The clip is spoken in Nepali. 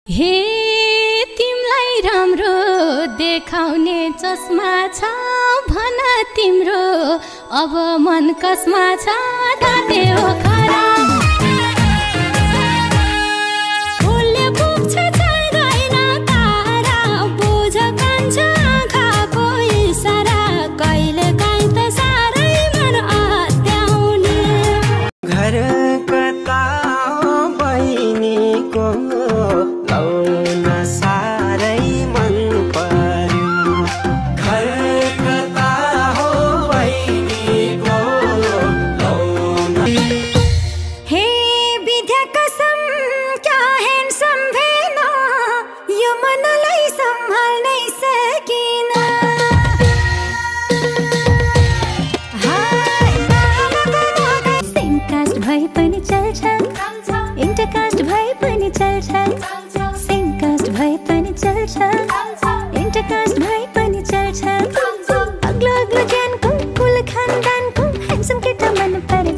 हे तिमलाई राम्रो देखाउने चस्मा छ भन तिम्रो अब मन कसमा छ ताते हो खरा फुलले पुग्छ छैदैन तारा बुझ कान्छ आँखाको इसारा कहिले काहीँ त साह्रै मन आत्याउने घर कता हो बहिनीको लाउन साह्रै मन पर्यो घर कता हो बहिनीको लाउन हे विद्या कसम क्या ह्यान्डसम भेन यो मनलाई सम्हाल्नै सकिन सेमकास्ट भए पनि चल्छ इंटरकास्ट भए पनि चल्छ सेमकास्ट भए पनि चल्छ